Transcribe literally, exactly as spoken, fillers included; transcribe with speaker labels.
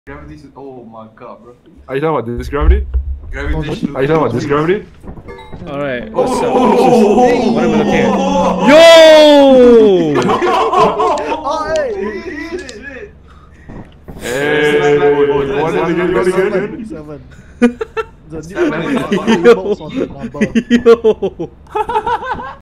Speaker 1: Gravity's. Oh my god, bro.
Speaker 2: Are you talking about this gravity?
Speaker 1: Gravitational.
Speaker 2: Are you talking about this gravity?
Speaker 3: Alright,
Speaker 1: Oh,
Speaker 3: what's up?
Speaker 1: oh,
Speaker 3: What's this-
Speaker 1: oh,
Speaker 3: what am I looking at?
Speaker 1: oh,
Speaker 3: Yo!
Speaker 1: oh, hey, shit.
Speaker 2: Hey, what is it again?
Speaker 4: Seven. The
Speaker 1: Seven.
Speaker 4: new bolts on the number.
Speaker 3: Yo!